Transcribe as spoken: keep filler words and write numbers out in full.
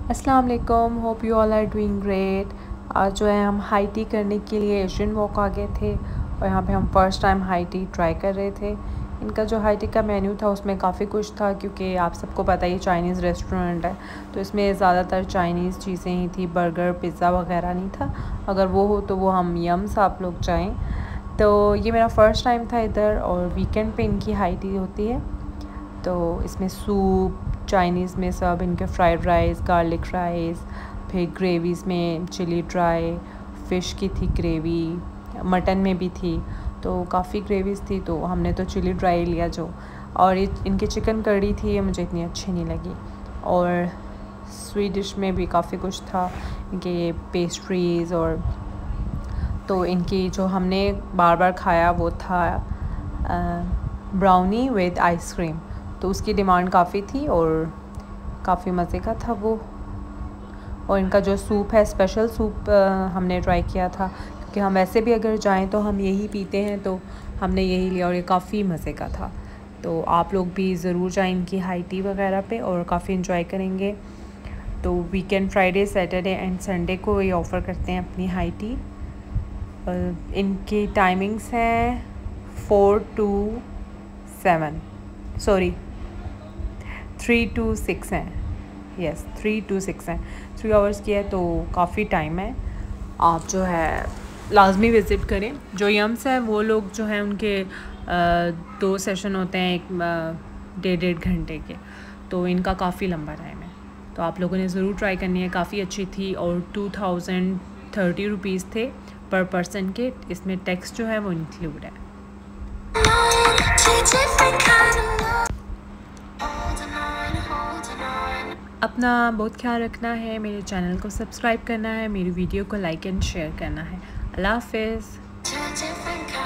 अस्सलाम वालेकुम, hope you all are doing great. आज जो है हम हाई टी करने के लिए एशियन वॉक आ गए थे और यहाँ पे हम first time high tea try कर रहे थे। इनका जो हाई टी का मेन्यू था उसमें काफ़ी कुछ था, क्योंकि आप सबको पता ही चाइनीज़ रेस्टोरेंट है तो इसमें ज़्यादातर चाइनीज़ चीज़ें ही थी, बर्गर पिज़्ज़ा वगैरह नहीं था। अगर वो हो तो वो हम यम्स आप लोग जाएँ। तो ये मेरा फ़र्स्ट टाइम था इधर और वीकेंड पे इनकी हाई टी होती है। तो इसमें सूप, चाइनीज़ में सब इनके फ्राइड राइस, गार्लिक राइस, फिर ग्रेवीज़ में चिली ड्राई, फ़िश की थी ग्रेवी, मटन में भी थी, तो काफ़ी ग्रेवीज़ थी। तो हमने तो चिली ड्राई लिया जो। और ये इनकी चिकन कड़ी थी, ये मुझे इतनी अच्छी नहीं लगी। और स्वीट डिश में भी काफ़ी कुछ था, इनके पेस्ट्रीज़। और तो इनकी जो हमने बार बार खाया वो था ब्राउनी विद आइसक्रीम, तो उसकी डिमांड काफ़ी थी और काफ़ी मज़े का था वो। और इनका जो सूप है, स्पेशल सूप हमने ट्राई किया था, क्योंकि हम वैसे भी अगर जाएं तो हम यही पीते हैं, तो हमने यही लिया और ये काफ़ी मज़े का था। तो आप लोग भी ज़रूर जाएं इनकी हाई टी वगैरह पे और काफ़ी इन्जॉय करेंगे। तो weekend Friday, Saturday and Sunday को ये ऑफ़र करते हैं अपनी हाई टी। इनकी टाइमिंग्स हैं four to seven sorry three to six हैं। यस, थ्री टू सिक्स हैं, थ्री आवर्स की है, तो काफ़ी टाइम है। आप जो है लाजमी विज़िट करें। जो यम्स हैं वो लोग जो हैं उनके आ, दो सेशन होते हैं, एक डेढ़ डेढ़ घंटे के, तो इनका काफ़ी लंबा टाइम है। तो आप लोगों ने ज़रूर ट्राई करनी है, काफ़ी अच्छी थी। और टू थाउजेंड थर्टी रुपीज़ थे पर पर्सन के, इसमें टैक्स जो है वो इंक्लूड है। अपना बहुत ख्याल रखना है, मेरे चैनल को सब्सक्राइब करना है, मेरी वीडियो को लाइक एंड शेयर करना है। अल्लाह हाफ़िज़।